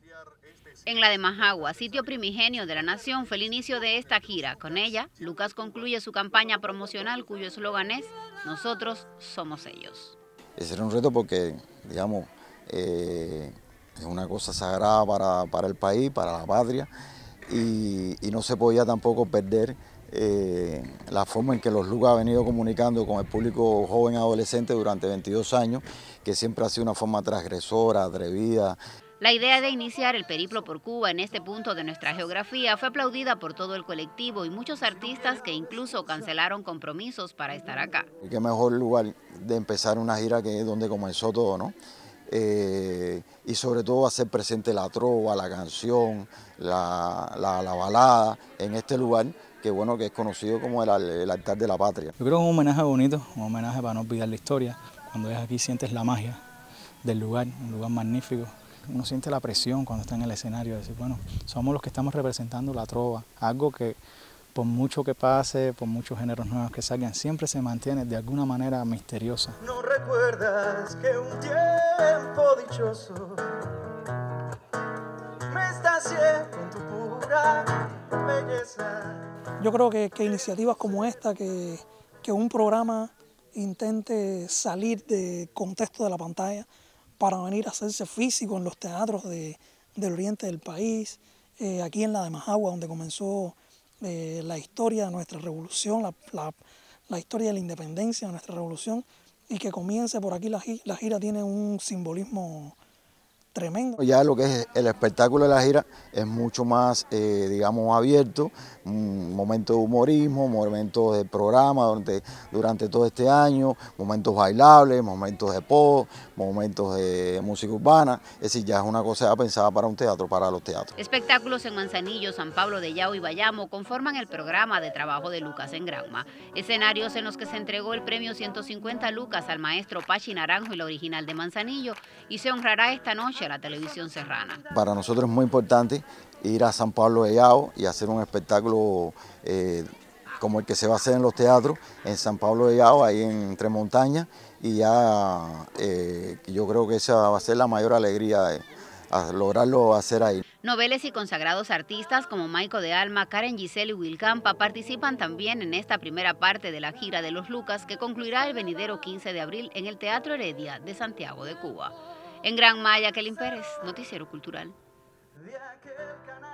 En la de Majagua, sitio primigenio de la nación, fue el inicio de esta gira. Con ella, Lucas concluye su campaña promocional cuyo eslogan es "Nosotros somos ellos". Ese era un reto porque, digamos, es una cosa sagrada para el país, para la patria, y no se podía tampoco perder la forma en que los Lucas ha venido comunicando con el público joven adolescente durante 22 años, que siempre ha sido una forma transgresora, atrevida. La idea de iniciar el periplo por Cuba en este punto de nuestra geografía fue aplaudida por todo el colectivo y muchos artistas que incluso cancelaron compromisos para estar acá. Y qué mejor lugar de empezar una gira que es donde comenzó todo, ¿no? Y sobre todo hacer presente la trova, la canción, la balada en este lugar que bueno, que es conocido como el altar de la patria. Yo creo que es un homenaje bonito, un homenaje para no olvidar la historia. Cuando es aquí sientes la magia del lugar, un lugar magnífico. Uno siente la presión cuando está en el escenario, de decir, bueno, somos los que estamos representando la trova, algo que por mucho que pase, por muchos géneros nuevos que salgan, siempre se mantiene de alguna manera misteriosa. No recuerdas que un tiempo dichoso me está haciendo con tu pura belleza. Yo creo que iniciativas como esta, que un programa intente salir del contexto de la pantalla para venir a hacerse físico en los teatros del oriente del país, aquí en la de Majagua, donde comenzó la historia de nuestra revolución, la historia de la independencia de nuestra revolución, y que comience por aquí la gira tiene un simbolismo tremendo. Ya lo que es el espectáculo de la gira es mucho más, digamos, abierto, momentos de humorismo, momentos de programa durante todo este año, momentos bailables, momentos de pop, momentos de música urbana, es decir, ya es una cosa pensada para un teatro, para los teatros. Espectáculos en Manzanillo, San Pablo de Yao y Bayamo conforman el programa de trabajo de Lucas en Granma. Escenarios en los que se entregó el premio 150 Lucas al maestro Pachi Naranjo y la original de Manzanillo, y se honrará esta noche a la televisión serrana. Para nosotros es muy importante ir a San Pablo de Yao y hacer un espectáculo como el que se va a hacer en los teatros, en San Pablo de Yao, ahí en Entre Montañas, y ya yo creo que esa va a ser la mayor alegría a lograrlo hacer ahí. Noveles y consagrados artistas como Maico de Alma, Karen Giselle y Will Campa participan también en esta primera parte de la gira de los Lucas, que concluirá el venidero 15 de abril en el Teatro Heredia de Santiago de Cuba. En Granma, Jacqueline Pérez, Noticiero Cultural.